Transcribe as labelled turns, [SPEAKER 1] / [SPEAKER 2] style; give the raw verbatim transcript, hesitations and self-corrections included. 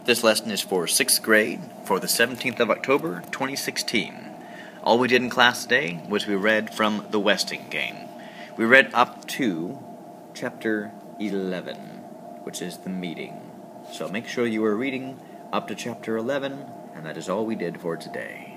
[SPEAKER 1] This lesson is for sixth grade for the seventeenth of October, twenty sixteen. All we did in class today was we read from the Westing game. We read up to chapter eleven, which is the meeting. So make sure you are reading up to chapter eleven, and that is all we did for today.